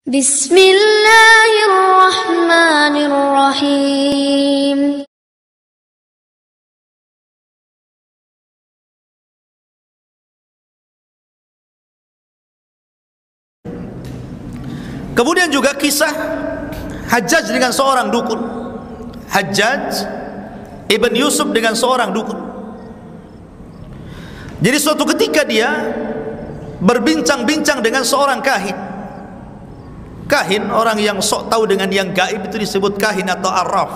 Bismillahirrahmanirrahim. Kemudian juga kisah Hajjaj dengan seorang dukun. Hajjaj Ibn Yusuf dengan seorang dukun. Jadi suatu ketika dia berbincang-bincang dengan seorang kahin. Kahin, orang yang sok tahu dengan yang gaib, itu disebut kahin atau arraf.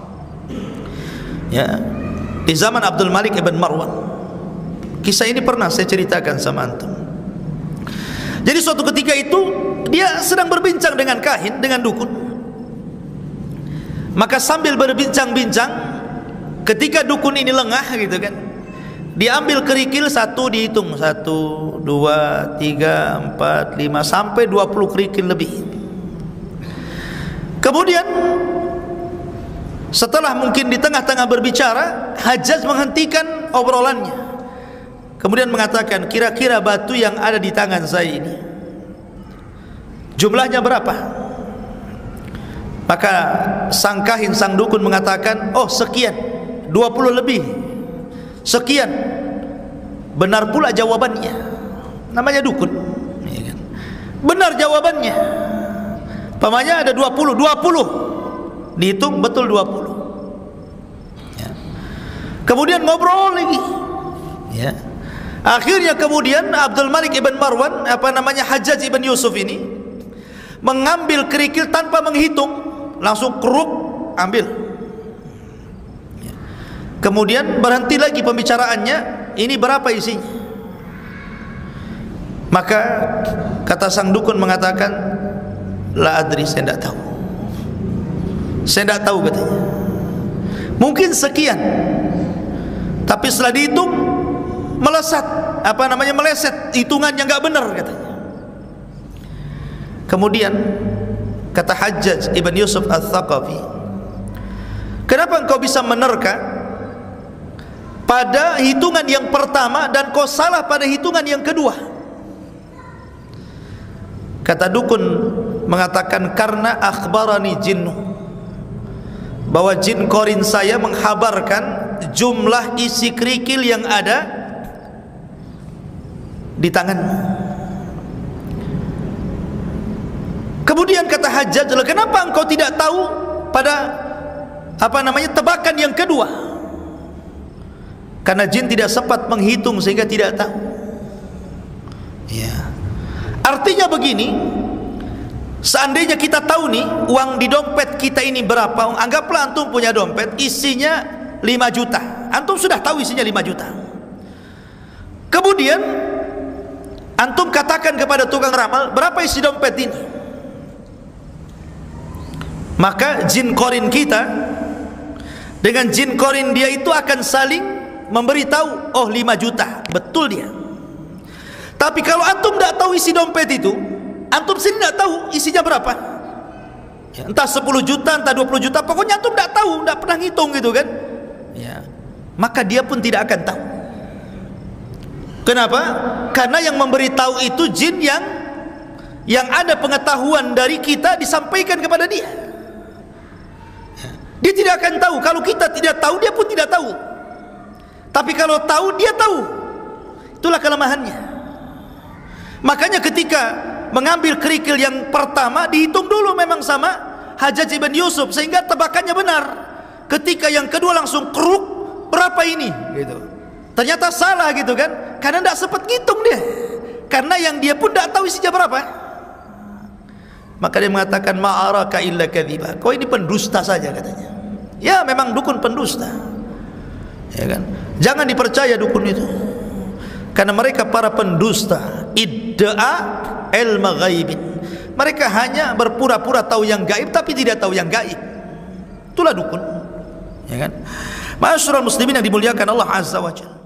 Ya, di zaman Abdul Malik Ibn Marwan. Kisah ini pernah saya ceritakan sama antum. Jadi suatu ketika itu dia sedang berbincang dengan kahin, dengan dukun. Maka sambil berbincang-bincang, ketika dukun ini lengah gitu kan, diambil kerikil satu, dihitung 1, 2, 3, 4, 5 sampai 20 kerikil lebih. Kemudian setelah mungkin di tengah-tengah berbicara, Hajjaj menghentikan obrolannya, kemudian mengatakan, kira-kira batu yang ada di tangan saya ini jumlahnya berapa? Maka sang kahin, sang dukun mengatakan, oh sekian, 20 lebih, sekian. Benar pula jawabannya, namanya dukun, benar jawabannya. Pamannya ada 20, dihitung betul 20. Ya. Kemudian ngobrol lagi. Ya. Akhirnya kemudian Abdul Malik Ibn Marwan, Hajjaj Ibn Yusuf ini mengambil kerikil tanpa menghitung, langsung keruk ambil. Ya. Kemudian berhenti lagi pembicaraannya, ini berapa isinya? Maka kata sang dukun mengatakan, la adri, saya tidak tahu. Saya tidak tahu katanya. Mungkin sekian. Tapi setelah dihitung melesat, meleset, hitungannya enggak benar katanya. Kemudian kata Hajjaj Ibn Yusuf Al-Thaqafi, kenapa engkau bisa menerka pada hitungan yang pertama dan kau salah pada hitungan yang kedua? Kata dukun mengatakan, karena akhbarani jinnu, bahwa jin korin saya menghabarkan jumlah isi kerikil yang ada di tanganmu. Kemudian kata Hajjaj, kenapa engkau tidak tahu pada tebakan yang kedua? Karena jin tidak sempat menghitung sehingga tidak tahu. Ya. Artinya begini, seandainya kita tahu nih uang di dompet kita ini berapa, anggaplah antum punya dompet isinya 5 juta, antum sudah tahu isinya 5 juta. Kemudian antum katakan kepada tukang ramal, berapa isi dompet ini? Maka jin korin kita dengan jin korin dia itu akan saling memberitahu, oh 5 juta, betul dia. Tapi kalau antum tidak tahu isi dompet itu, antum sendiri tidak tahu isinya berapa, ya, entah 10 juta, entah 20 juta, pokoknya antum tidak tahu, tidak pernah ngitung gitu kan, ya, maka dia pun tidak akan tahu. Kenapa? Karena yang memberitahu itu jin yang ada pengetahuan dari kita disampaikan kepada dia. Dia tidak akan tahu. Kalau kita tidak tahu, dia pun tidak tahu. Tapi kalau tahu, dia tahu. Itulah kelemahannya. Makanya ketika mengambil kerikil yang pertama, dihitung dulu memang sama Hajjaj Ibn Yusuf sehingga tebakannya benar. Ketika yang kedua langsung keruk, berapa ini? Gitu. Ternyata salah gitu kan? Karena tidak sempat ngitung dia. Karena yang dia pun tidak tahu isinya berapa. Maka dia mengatakan, ma'araka illa kadhiba. Kau ini pendusta saja katanya. Ya, memang dukun pendusta. Ya kan? Jangan dipercaya dukun itu. Karena mereka para pendusta, idda'a ilma ghaibin. Mereka hanya berpura-pura tahu yang gaib tapi tidak tahu yang gaib. Itulah dukun. Ya kan? Ma'asyiral muslimin yang dimuliakan Allah Azza wa Jalla.